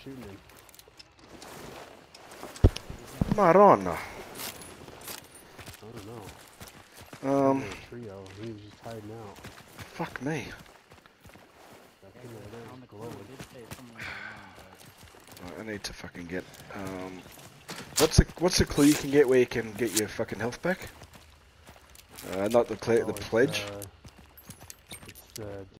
shooting him? Marona. I don't know. Um, Trio. He was just hiding out. fuck me. Back in there, On the clue, glowing. it did say someone was around, but... I need to fucking get, what's the clue you can get where you can get your fucking health back? Not the Oh, the pledge. it's